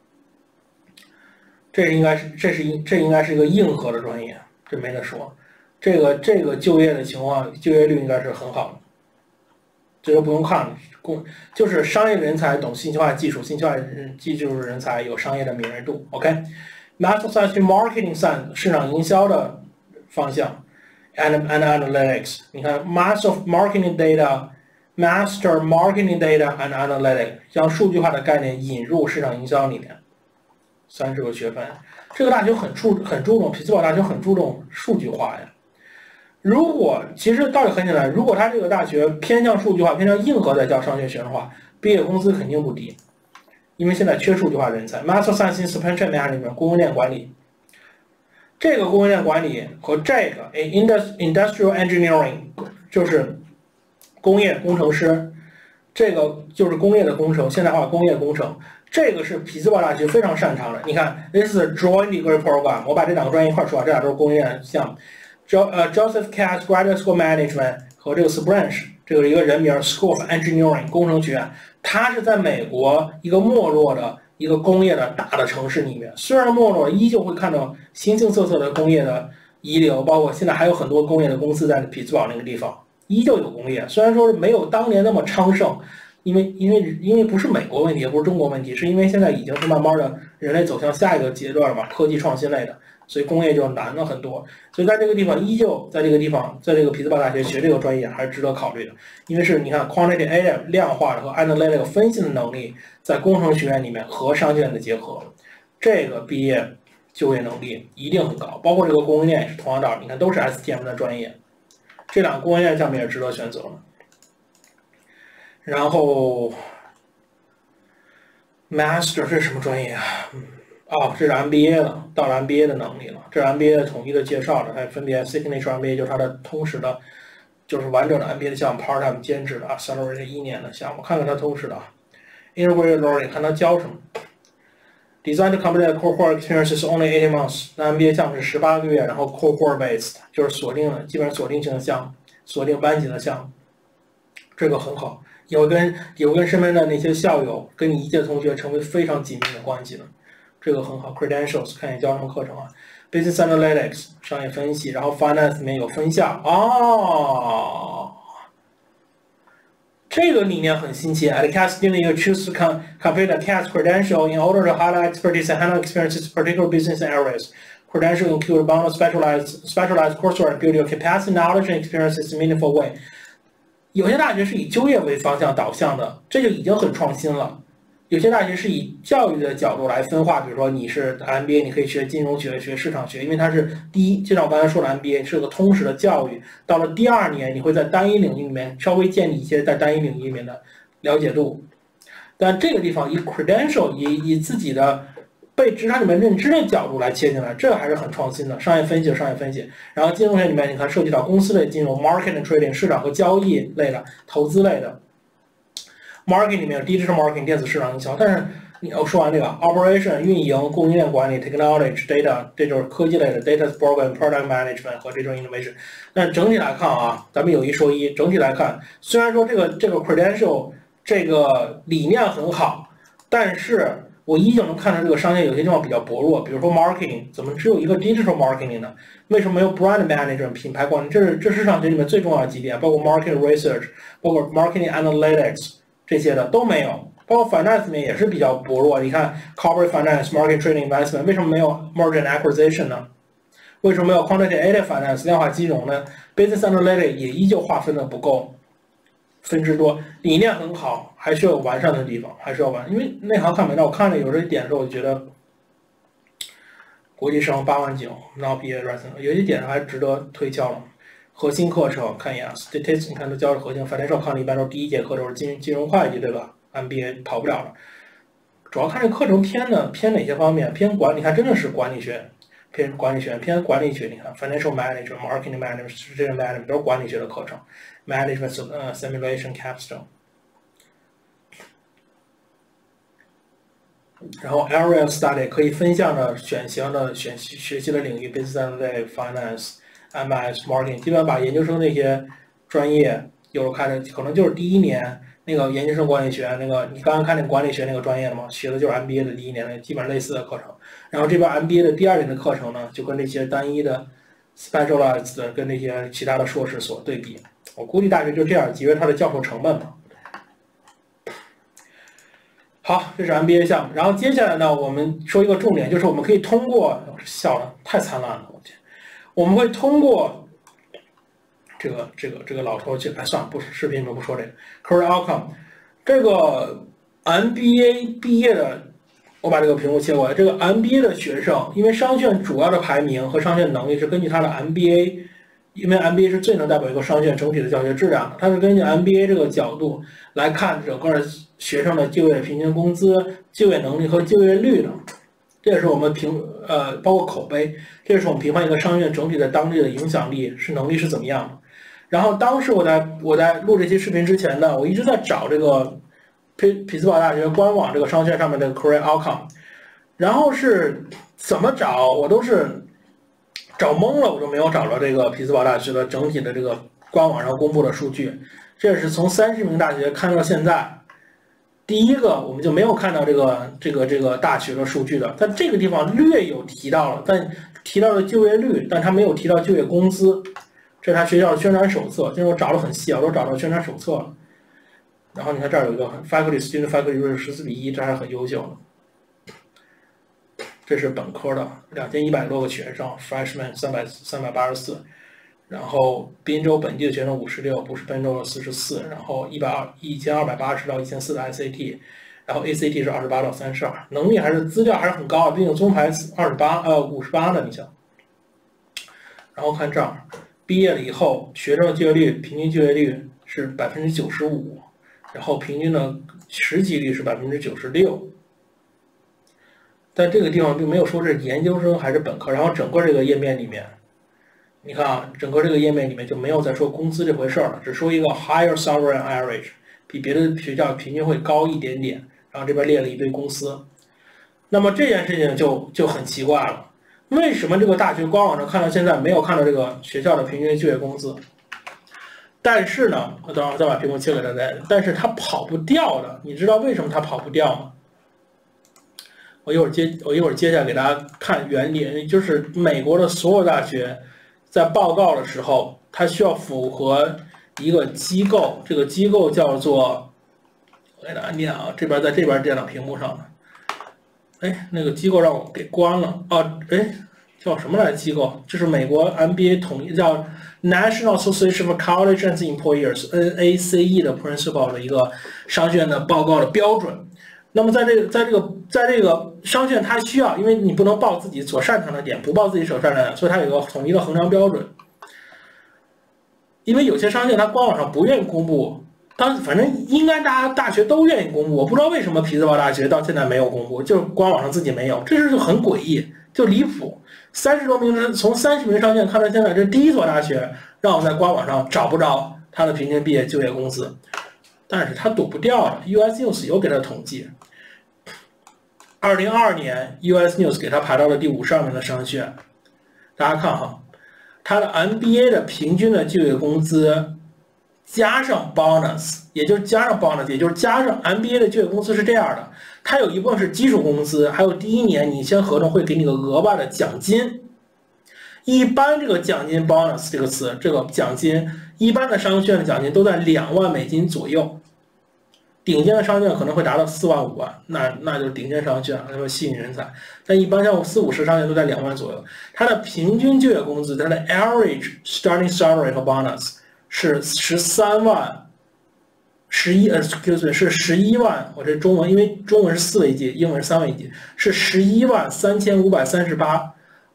这应该是一个硬核的专业，这没得说。这个就业的情况，就业率应该是很好的，这个不用看了。就是商业人才懂信息化技术，信息化技术人才有商业的敏锐度。OK，Master Science in Marketing Science 市场营销的方向 and Analytics， 你看 Master of Marketing Data、Master Marketing Data and Analytics 将数据化的概念引入市场营销里面，30个学分。这个大学很注重，匹兹堡大学很注重数据化呀。其实道理很简单，如果他这个大学偏向数据化、偏向硬核的教商学学的话，毕业工资肯定不低，因为现在缺数据化人才。Master Science in Supply Chain Management 供应链管理，这个供应链管理和这个 Industrial Engineering 就是工业工程师，这个就是工业的工程，现代化工业工程，这个是匹兹堡大学非常擅长的。你看 ，This is a joint degree program， 我把这两个专业一块说，这俩都是供应链项目。Joseph Katz Graduate School Management 和这个 Branch， 这个是一个人名 School of Engineering 工程学院，它是在美国一个没落的一个工业的大的城市里面，虽然没落，依旧会看到形形色色的工业的遗留，包括现在还有很多工业的公司在匹兹堡那个地方，依旧有工业，虽然说没有当年那么昌盛，因为不是美国问题，也不是中国问题，是因为现在已经是慢慢的人类走向下一个阶段了嘛，科技创新类的。所以工业就难了很多，所以在这个地方依旧在这个匹兹堡大学学这个专业还是值得考虑的，因为是你看 quantitative 量化的和 analytic 分析的能力在工程学院里面和商学院的结合，这个毕业就业能力一定很高，包括这个供应链也是同样道理，你看都是 STM 的专业，这两个供应链项目也值得选择了。然后 Master 是什么专业啊？这是 MBA 了，到了 MBA 的能力了，这是 MBA 的统一的介绍了，它分别 Signature MBA 就是它的通识的，就是完整的 MBA 的项目 ，part time 兼职的 accelerated 1年的项目，看看它通识的 integrated learning， 看他教什么。Design to complete the cohort experience is only 18 months。那 MBA 项目是18个月，然后 cohort based 就是锁定了，基本上锁定型的项目，锁定班级的项目，这个很好，有跟身边的那些校友，跟你一届同学成为非常紧密的关系的，这个很好。Credentials 看你教什么课程啊 ，Business Analytics 商业分析，然后 Finance 里面有分项哦。这个理念很新奇。At CAS student, you choose to complete a CAS credential in order to highlight expertise and handle experiences in particular business areas. Credential include a bundle of specialized coursework, build your capacity, knowledge, and experiences in a meaningful way. 有些大学是以就业为方向导向的，这就已经很创新了。有些大学是以教育的角度来分化，比如说你是 MBA， 你可以学金融学、学市场学，因为它是第一，就像我刚才说的 MBA 是个通识的教育。到了第2年，你会在单一领域里面稍微建立一些在单一领域里面的了解度。但这个地方以 credential 以自己的被职场里面认知的角度来切进来，这还是很创新的。商业分析，然后金融学里面你看涉及到公司类金融 market and trading 市场和交易类的、投资类的。marketing 里面有 digital marketing 电子市场营销，但是你要说完这个 operation 运营、供应链管理 technology data 这就是科技类的 data program product management 和这种 innovation。但整体来看啊，咱们有一说一，整体来看，虽然说这个 credential 这个理念很好，但是我依旧能看到这个商业有些地方比较薄弱，比如说 marketing 怎么只有一个 digital marketing 呢？为什么没有 brand management 品牌管理？这市场学里面最重要的几点，包括 market research， 包括 marketing analytics。这些的都没有，包括 finance 里面也是比较薄弱。你看 corporate finance、market trading investment 为什么没有 merger and acquisition 呢？为什么没有 quantitative finance 量化金融呢 ？business analytics 也依旧划分的不够，分支多，理念很好，还需要有完善的地方，还是要完。因为内行看门道，我看了有这一点的时候，我觉得国际生8万9，然后毕业 resume 有些点还值得推敲了。核心课程看一眼 ，statistics 你看都教的核心 ，financial 看的一般都是第一节课都是金融会计，对吧 ？MBA 跑不了了，主要看这课程偏哪些方面，偏管理，看真的是管理学，偏管理学，偏管理学。你看 financial management、marketing management、strategic management 都是管理学的课程 ，management simulation capstone。然后 area of study 可以分项的选型的学习的领域 ，business analytics、finance。MS marketing 基本把研究生那些专业有了看的，可能就是第1年那个研究生管理学那个，你刚刚看那个管理学那个专业了吗？学的就是 MBA 的第1年的基本上类似的课程。然后这边 MBA 的第2年的课程呢，就跟那些单一的 specialized 的跟那些其他的硕士所对比。我估计大学就这样节约它的教授成本吧。好，这是 MBA 项目。然后接下来呢，我们说一个重点，就是我们可以通过笑了，太灿烂了，我天。我们会通过这个老头去，算了，不是视频里面不说这个 career outcome， 这个 MBA 毕业的，我把这个屏幕切过来，这个 MBA 的学生，因为商学院主要的排名和商学院能力是根据他的 MBA， 因为 MBA 是最能代表一个商学院整体的教学质量的，它是根据 MBA 这个角度来看整个学生的就业平均工资、就业能力和就业率的。这也是我们包括口碑，这也是我们评判一个商学院整体的当地的影响力能力是怎么样的。然后当时我在录这期视频之前呢，我一直在找这个匹兹堡大学官网这个商学院上面的 career outcome， 然后是怎么找我都是找懵了，我都没有找到这个匹兹堡大学的整体的这个官网上公布的数据。这也是从30名大学看到现在。第一个，我们就没有看到这个大学的数据的，但这个地方略有提到了，但提到了就业率，但他没有提到就业工资。这是他学校的宣传手册，因为我找得很细，我都找到宣传手册了。然后你看这儿有一个 faculty student faculty ratio 14:1，这还是很优秀的。这是本科的2100多个学生 ，freshman 384。然后滨州本地的学生56，不是滨州的44，然后1280到1400的 SAT， 然后 ACT 是28到32，能力还是资料还是很高的，毕竟综排58的，你想。然后看这儿，毕业了以后，学生的就业率平均就业率是95%，然后平均的实习率是96%。但这个地方并没有说是研究生还是本科，然后整个这个页面里面。你看啊，整个这个页面里面就没有再说工资这回事了，只说一个 higher salary average， 比别的学校平均会高一点点，然然后这边列了一堆公司。那么这件事情就很奇怪了，为什么这个大学官网上看到现在没有看到这个学校的平均就业工资？但是呢，我等会儿再把屏幕切给大家，但是它跑不掉的，你知道为什么它跑不掉吗？我一会儿接下来给大家看原理，就是美国的所有大学在报告的时候，它需要符合一个机构，这个机构叫做，我给大家念啊，这边在这边电脑屏幕上呢。哎，那个机构让我给关了啊！哎，叫什么来着？机构就是美国 MBA 统一叫 National Association of Colleges and Employers（NACE） 的 principle 的一个商学院的报告的标准。那么在这个商学院，它需要，因为你不能报自己所擅长的点，不报自己所擅长的点，所以它有一个统一的衡量标准。因为有些商学院它官网上不愿意公布。反正应该大学都愿意公布，我不知道为什么匹兹堡大学到现在没有公布，就是官网上自己没有，这是很诡异，就离谱。30多名从30名商学院看到现在，这第一所大学让我在官网上找不着它的平均毕业就业工资，但是它躲不掉的。US News 有给它统计，2022年 US News 给它排到了第52名的商学院，大家看哈，它的 MBA 的平均的就业工资。加上 bonus， 也就是加上 MBA 的就业工资是这样的，它有一部分是基础工资，还有第一年你签合同会给你个额外的奖金。一般这个奖金 bonus 这个词，这个奖金，一般的商学院的奖金都在2万美金左右，顶尖的商学院可能会达到4万5万，那就是顶尖商学院，那么吸引人才。但一般像40-50商学院都在2万左右，它的平均就业工资，它的 average starting salary 和 bonus。是13万，excuse me， 是11万。我这中文，因为中文是4位机，英文是3位机，是113538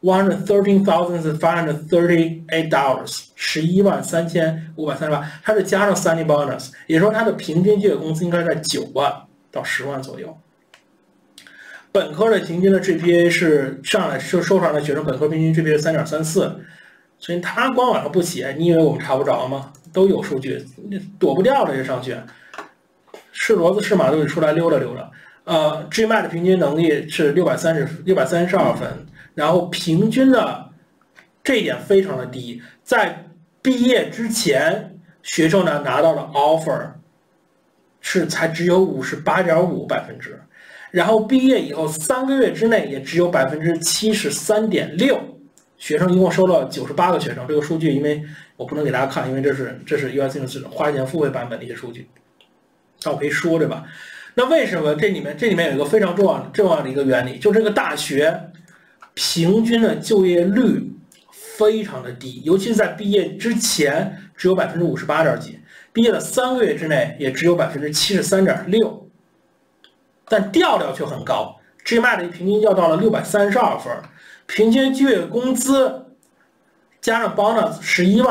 $113,538 113538，它是加上3年 bonus， 也就是说它的平均就业工资应该在9万到10万左右。本科的平均的 GPA 是上来收上来学生本科平均 GPA 是 3.34。所以它官网上不写，你以为我们查不着吗？都有数据，躲不掉这些商学院，是骡子是马都得出来溜达溜达。GMAT 的平均能力是632分，然后平均的这一点非常的低，在毕业之前，学生呢拿到的 offer 才只有58.5%，然后毕业以后3个月之内也只有73.6%。学生一共收了98个学生，这个数据因为我不能给大家看，因为这是 US News 花钱付费版本的一些数据，但我可以说对吧？那为什么这里面有一个非常重要的一个原理，就这个大学平均的就业率非常的低，尤其是在毕业之前只有58点几，毕业的3个月之内也只有73.6%，但调却很高 ，GMAT 的平均要到了632分。平均就业工资加上 bonus 11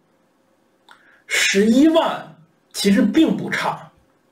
万其实并不差。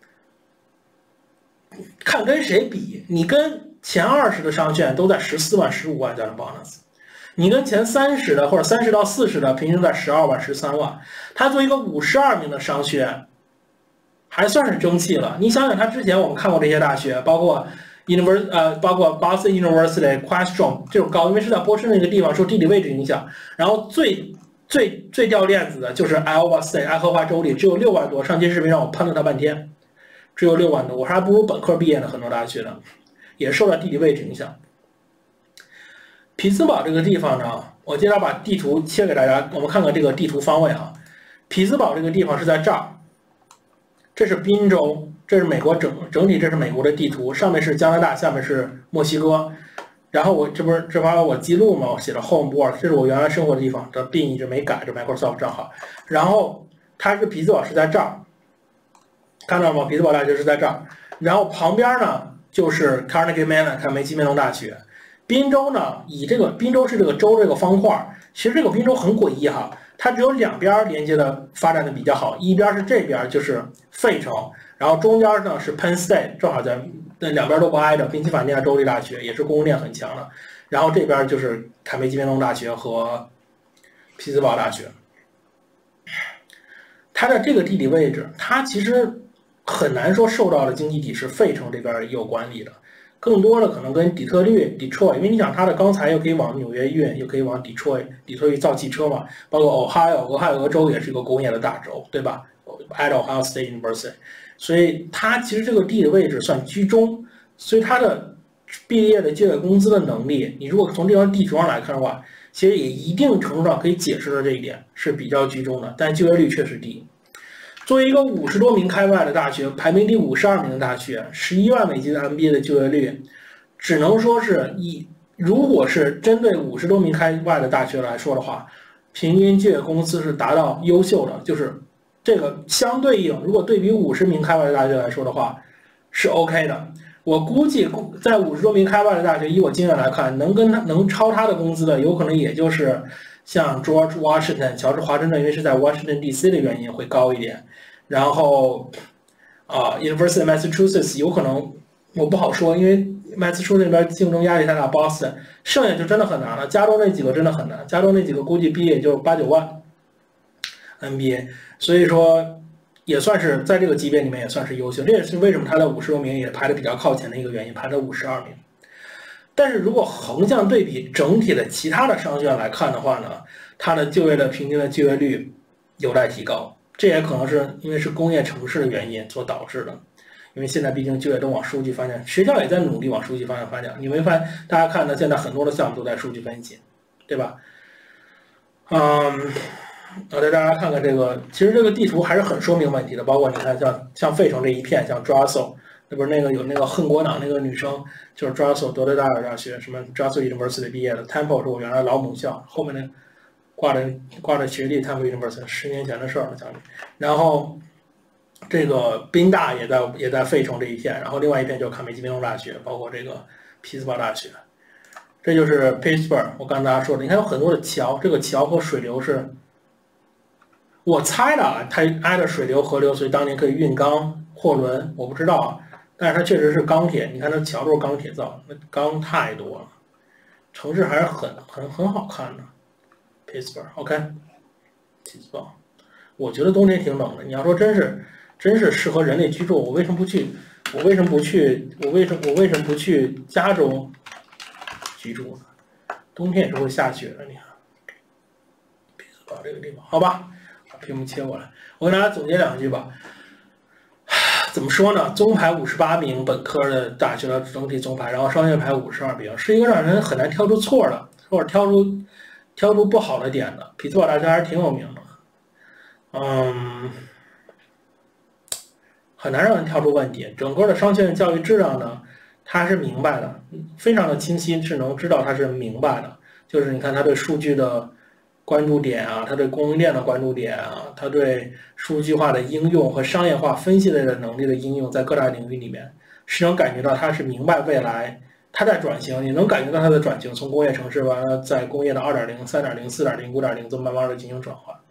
看跟谁比，你跟前20的商学院都在14万、15万加上 bonus， 你跟前30的或者30到40的平均在12万、13万。他作为一个52名的商学院，还算是争气了。你想想，他之前我们看过这些大学，包括。包括 Boston University、Questrom 这种高，因为是在波士顿那个地方，受地理位置影响。然后最掉链子的就是 Iowa State 爱荷华州里只有6万多，上期视频让我喷了他半天，只有6万多，我还不如本科毕业的很多大学呢，也受到地理位置影响。匹兹堡这个地方呢，我接着把地图切给大家，我们看看这个地图方位哈。匹兹堡这个地方是在这儿，这是宾州。这是美国整体，这是美国的地图，上面是加拿大，下面是墨西哥。然后这不是我记录嘛，我写了 home work， 这是我原来生活的地方，这 bin 一直没改，这 Microsoft 账号。然后它是匹兹堡是在这儿，看到吗？匹兹堡大学是在这儿。然后旁边呢就是 Carnegie Mellon 卡梅基梅隆大学。宾州呢，宾州是这个州这个方块，其实这个宾州很诡异哈，它只有2边连接的发展的比较好，一边是这边就是费城。然后中间呢是 Penn State， 正好在那2边都不挨着，宾夕法尼亚州立大学也是供应链很强的。然后这边就是卡梅基梅隆大学和匹兹堡大学。它的这个地理位置，它其实很难说受到的经济体是费城这边也有关系的，更多的可能跟底特律 Detroit， 因为你想它的钢材又可以往纽约运，又可以往底特律造汽车嘛，包括 俄亥俄州也是一个工业的大州，对吧 ？at Ohio State University， 所以它其实这个地理位置算居中，所以它的毕业的就业工资的能力，你如果从这张地图上来看的话，其实也一定程度上可以解释了这一点是比较居中的，但就业率确实低。作为一个50多名开外的大学，排名第52名的大学，11万美金的 MBA 的就业率，只能说是如果是针对50多名开外的大学来说的话，平均就业工资是达到优秀的，就是这个相对应，如果对比50名开外的大学来说的话，是 OK 的。我估计在50多名开外的大学，以我经验来看，能超他的工资的，有可能也就是像 George Washington 乔治华盛顿，因为是在 Washington D.C. 的原因会高一点。然后University of Massachusetts 有可能我不好说，因为 Massachusetts 那边竞争压力太大 ，Boston 剩下就真的很难了。加州那几个真的很难，加州那几个估计毕业就8、9万 MBA， 所以说也算是在这个级别里面也算是优秀。这也是为什么他在50多名也排的比较靠前的一个原因，排在52名。但是如果横向对比整体的其他的商学院来看的话呢，它的就业的平均的就业率有待提高。这也可能是因为是工业城市的原因所导致的，因为现在毕竟就业都往数据方向，学校也在努力往数据方向发展。你没发现大家看到现在很多的项目都在数据分析，对吧？我带大家看看这个，其实这个地图还是很说明问题的。包括你看像费城这一片，像 Drexel， 那不是那个有那个恨国党那个女生，就是 Drexel 德雷达尔大学什么 Drexel University 毕业的 ，Temple 是我原来老母校，后面那挂着学历 Temple University 10年前的事了，将近。然后这个宾大也在费城这一片，然后另外一片就是卡梅基梅隆大学，包括这个匹兹堡大学。这就是 Pittsburgh， 我刚才大家说的，你看有很多的桥，这个桥和水流是，我猜的啊，它挨着水流河流，所以当年可以运钢货轮，我不知道啊，但是它确实是钢铁，你看它桥都是钢铁造，那钢太多了，城市还是很好看的。Pittsburgh， OK， Pittsburgh， 我觉得冬天挺冷的。你要说真是适合人类居住，我为什么不去加州居住呢？冬天也是会下雪的，你看。Pittsburgh 这个地方，好吧，把屏幕切过来，我给大家总结2句吧。怎么说呢？综排58名本科的大学的整体综排，然后商学排52名，是一个让人很难挑出错的，或者挑出不好的点的。匹兹堡大学还是挺有名的，很难让人挑出问题。整个的商学院教育质量呢，它是明白的，非常的清晰，是能知道它是明白的。就是你看它对数据的关注点啊，它对供应链的关注点啊，它对数据化的应用和商业化分析类的能力的应用，在各大领域里面是能感觉到它是明白未来。它在转型，你能感觉到它的转型，从工业城市完了，在工业的2.0、3.0、4.0、5.0，这么慢慢的进行转换。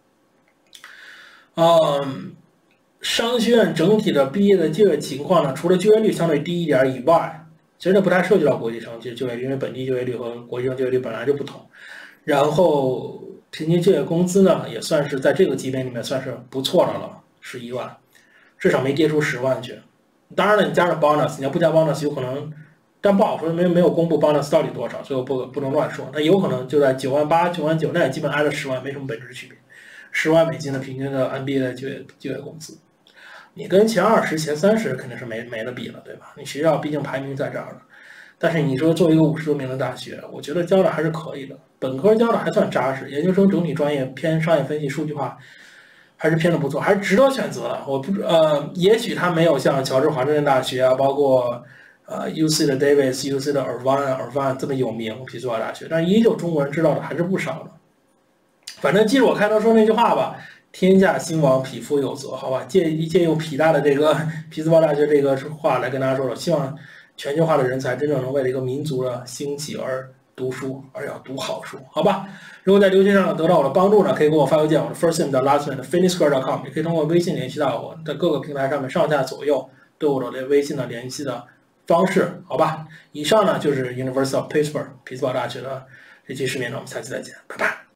商学院整体的毕业的就业情况呢，除了就业率相对低一点以外，其实这不太涉及到国际生就业率，因为本地就业率和国际生就业率本来就不同。然后平均就业工资呢，也算是在这个级别里面算是不错的了，11万，至少没跌出10万去。当然了，你加上 bonus， 你要不加 bonus 有可能。但不好说，没有公布 bonus 到底多少，所以我不能乱说。那有可能就在9万8、9万9，那也基本挨着10万，没什么本质区别。10万美金的平均的 MBA 的就业工资，你跟前20、前30肯定是没得比了，对吧？你学校毕竟排名在这儿的。但是你说作为一个50多名的大学，我觉得教的还是可以的，本科教的还算扎实，研究生整体专业偏商业分析、数据化，还是偏的不错，还是值得选择的。也许它没有像乔治华盛顿大学啊，包括。UC 的 Davis、UC 的 Irvine 这么有名，匹兹堡大学，但是依旧中国人知道的还是不少的。反正记住我开头说那句话吧，天下兴亡，匹夫有责，好吧？借用匹大的这个匹兹堡大学这个话来跟大家说说，希望全球化的人才真正能为了一个民族的兴起而读书，而要读好书，好吧？如果在留学上得到我的帮助呢，可以给我发邮件，我的 first name 到 last name finisquare.com， 也可以通过微信联系到我，在各个平台上面上下左右都有我的微信的联系的方式，好吧？以上呢就是 University of Pittsburgh 匹兹堡大学的这期视频呢，我们下期再见，拜拜。